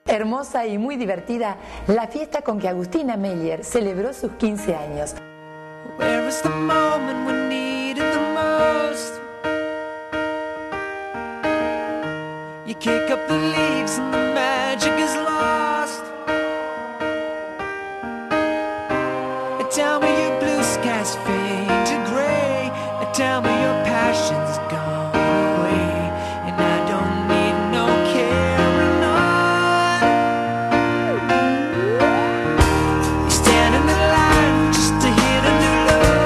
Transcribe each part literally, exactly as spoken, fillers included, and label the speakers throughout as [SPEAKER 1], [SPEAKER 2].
[SPEAKER 1] Hermosa y muy divertida la fiesta con que Agustina Meyer celebró sus quince años.
[SPEAKER 2] Where is the moment we needed the most? You kick up the leaves and the magic is lost. Tell me your blue skies fade to gray. Tell me your passion's gone away, and I don't need no carrying on. You stand in the line just to hit a new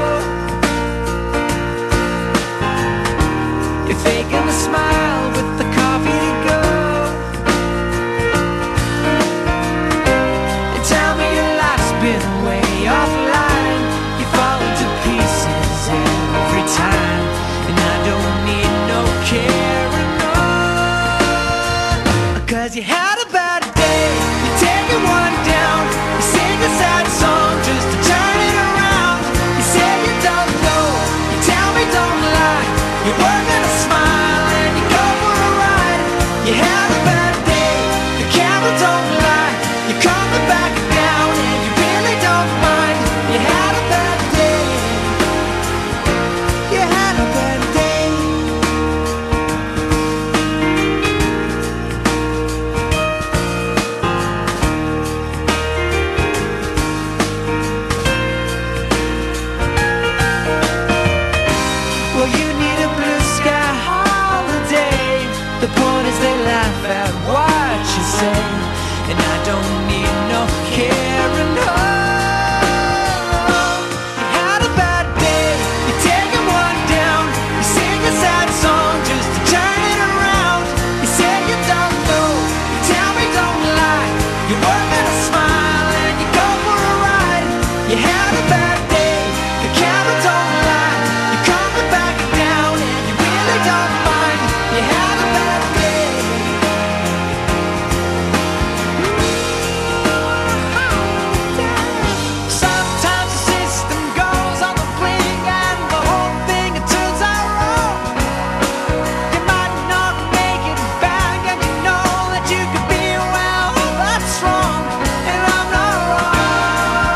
[SPEAKER 2] low. You're faking a smile with the coffee to go. And tell me your life's been way offline. You fall into pieces every time, and I don't need no carrying on. Cause you had a bad day, you take it one down. You sing a sad song just to turn it around. You say you don't know, you tell me don't lie. You're working a smile and you go for a ride. You had a bad day, the camera don't lie. You're coming back down and you really don't mind. You had a bad day, you had a bad day. Well, you need a blue sky holiday. The point is they laugh at what you say, and I don't need no carrying on. You had a bad day, you take it one down. You sing a sad song just to turn it around. You say you don't know, you tell me don't lie. You're working a smile and you go for a ride. You had a bad day, the camera don't lie. You're coming back down and you really don't mind. You had a bad day. Sometimes the system goes on the blink and the whole thing it turns out wrong. You might not make it back and you know that you could be well, that's wrong, and I'm not wrong.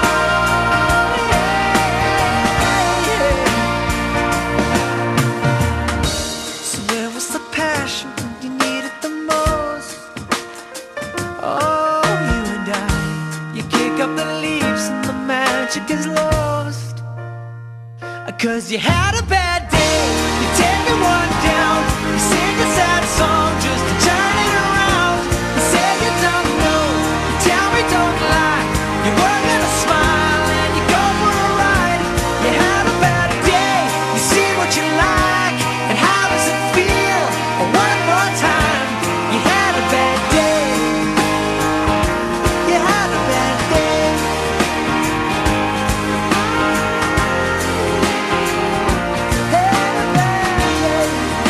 [SPEAKER 2] Yeah. So where was the passion when you needed the most? Oh, you and I, you kick up the leaves and the magic is lost. Cause you had a bad day, you take it one down. You sing a sad song just to turn it around. You say you don't know, you tell me don't lie. You're working a smile and you go for a ride. You had a bad day, you see what you like, and how does it feel? One more time, you had a bad day. You had a bad day. Had a bad day.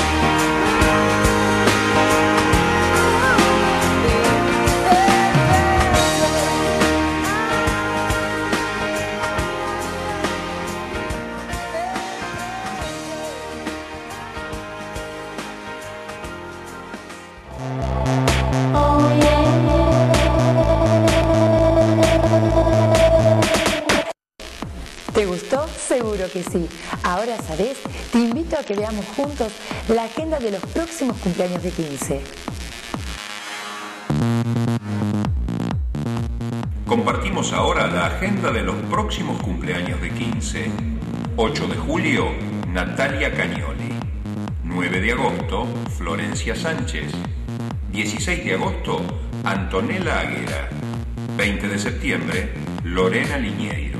[SPEAKER 1] ¿Te gustó? Seguro que sí. Ahora sabes, te invito a que veamos juntos la agenda de los próximos cumpleaños de quince.
[SPEAKER 3] Compartimos ahora la agenda de los próximos cumpleaños de quince. ocho de julio, Natalia Cagnoli. nueve de agosto, Florencia Sánchez. dieciséis de agosto, Antonella Aguera. veinte de septiembre, Lorena Liñeiro.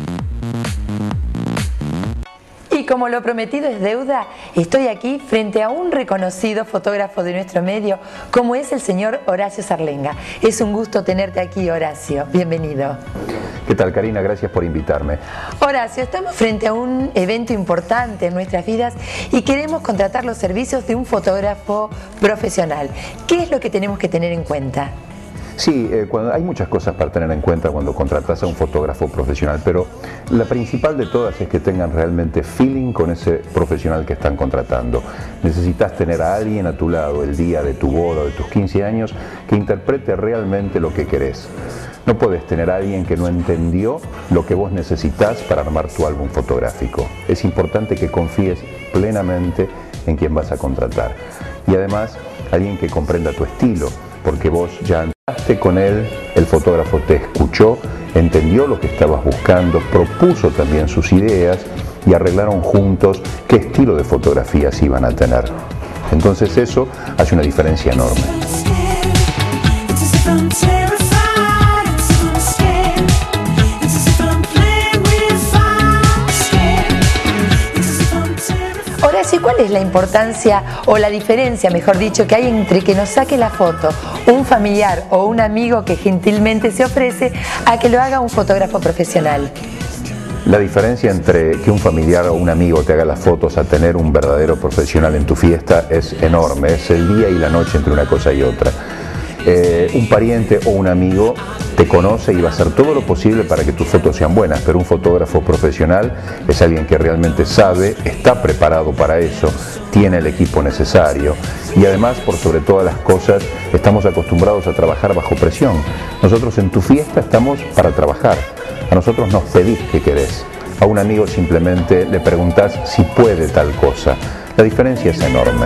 [SPEAKER 1] Y como lo prometido es deuda, estoy aquí frente a un reconocido fotógrafo de nuestro medio, como es el señor Horacio Sarlenga. Es un gusto tenerte aquí, Horacio. Bienvenido.
[SPEAKER 4] ¿Qué tal, Karina? Gracias por invitarme.
[SPEAKER 1] Horacio, estamos frente a un evento importante en nuestras vidas y queremos contratar los servicios de un fotógrafo profesional. ¿Qué es lo que tenemos que tener en cuenta?
[SPEAKER 4] Sí, eh, cuando, hay muchas cosas para tener en cuenta cuando contratas a un fotógrafo profesional, pero la principal de todas es que tengan realmente feeling con ese profesional que están contratando. Necesitas tener a alguien a tu lado el día de tu boda o de tus quince años que interprete realmente lo que querés. No puedes tener a alguien que no entendió lo que vos necesitas para armar tu álbum fotográfico. Es importante que confíes plenamente en quien vas a contratar. Y además, alguien que comprenda tu estilo, porque vos ya andaste con él, el fotógrafo te escuchó, entendió lo que estabas buscando, propuso también sus ideas y arreglaron juntos qué estilo de fotografías iban a tener. Entonces eso hace una diferencia enorme.
[SPEAKER 1] Horacio, ¿cuál es la importancia o la diferencia, mejor dicho, que hay entre que nos saque la foto un familiar o un amigo que gentilmente se ofrece a que lo haga un fotógrafo profesional?
[SPEAKER 4] La diferencia entre que un familiar o un amigo te haga las fotos a tener un verdadero profesional en tu fiesta es enorme, es el día y la noche entre una cosa y otra. Eh, un pariente o un amigo te conoce y va a hacer todo lo posible para que tus fotos sean buenas, pero un fotógrafo profesional es alguien que realmente sabe, está preparado para eso, tiene el equipo necesario y además, por sobre todas las cosas, estamos acostumbrados a trabajar bajo presión. Nosotros en tu fiesta estamos para trabajar, a nosotros nos pedís qué querés, a un amigo simplemente le preguntás si puede tal cosa. La diferencia es enorme.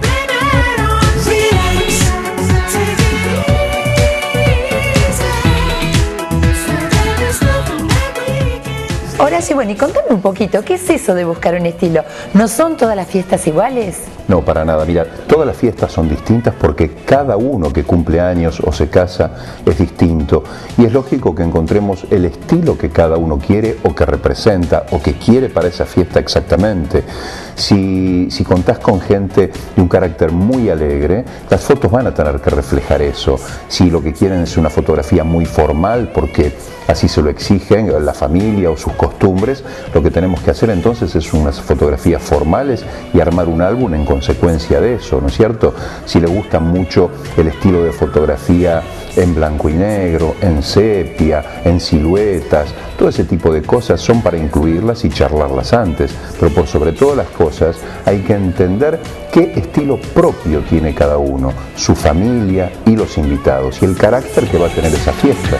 [SPEAKER 1] Horacio, bueno, y contame un poquito, ¿qué es eso de buscar un estilo? ¿No son todas las fiestas iguales?
[SPEAKER 4] No, para nada. Mira, todas las fiestas son distintas porque cada uno que cumple años o se casa es distinto. Y es lógico que encontremos el estilo que cada uno quiere o que representa o que quiere para esa fiesta exactamente. Si, si contás con gente de un carácter muy alegre, las fotos van a tener que reflejar eso. Si lo que quieren es una fotografía muy formal, porque así se lo exigen la familia o sus costumbres, lo que tenemos que hacer entonces es unas fotografías formales y armar un álbum en consecuencia de eso, ¿no es cierto? Si le gusta mucho el estilo de fotografía en blanco y negro, en sepia, en siluetas, todo ese tipo de cosas son para incluirlas y charlarlas antes, pero por sobre todas las cosas hay que entender qué estilo propio tiene cada uno, su familia y los invitados y el carácter que va a tener esa fiesta.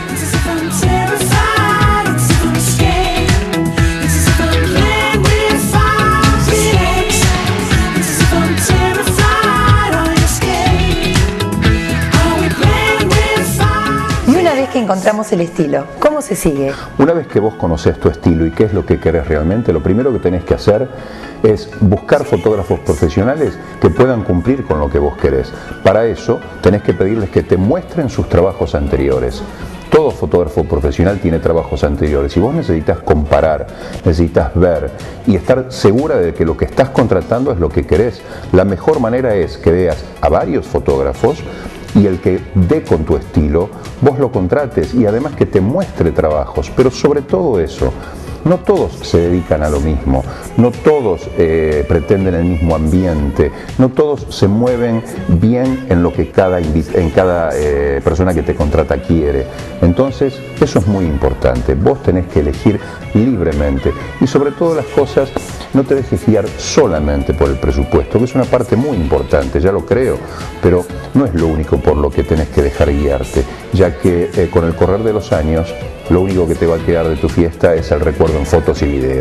[SPEAKER 1] Que encontramos el estilo, ¿cómo se sigue?
[SPEAKER 4] Una vez que vos conocés tu estilo y qué es lo que querés realmente, lo primero que tenés que hacer es buscar fotógrafos profesionales que puedan cumplir con lo que vos querés. Para eso tenés que pedirles que te muestren sus trabajos anteriores. Todo fotógrafo profesional tiene trabajos anteriores y vos necesitas comparar, necesitas ver y estar segura de que lo que estás contratando es lo que querés. La mejor manera es que veas a varios fotógrafos y el que dé con tu estilo, vos lo contrates y además que te muestre trabajos, pero sobre todo eso, no todos se dedican a lo mismo, no todos eh, pretenden el mismo ambiente, no todos se mueven bien en lo que cada, en cada eh, persona que te contrata quiere. Entonces, eso es muy importante, vos tenés que elegir libremente y sobre todas las cosas, no te dejes guiar solamente por el presupuesto, que es una parte muy importante, ya lo creo, pero no es lo único por lo que tenés que dejar guiarte, ya que eh, con el correr de los años, lo único que te va a quedar de tu fiesta es el recuerdo en fotos y video.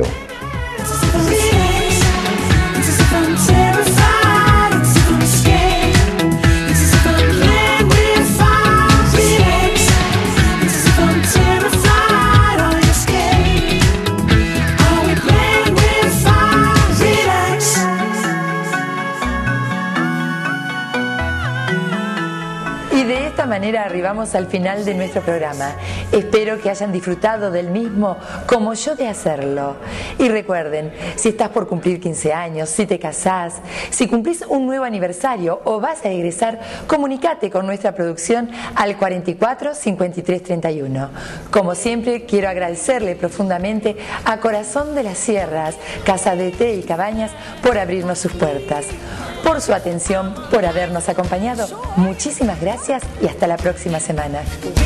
[SPEAKER 1] De esta manera arribamos al final de nuestro programa. Espero que hayan disfrutado del mismo como yo de hacerlo. Y recuerden, si estás por cumplir quince años, si te casás, si cumplís un nuevo aniversario o vas a egresar, comunicate con nuestra producción al cuarenta y cuatro, cincuenta y tres, treinta y uno. Como siempre, quiero agradecerle profundamente a Corazón de las Sierras, Casa de Té y Cabañas, por abrirnos sus puertas. Por su atención, por habernos acompañado. Muchísimas gracias y hasta Hasta la próxima semana.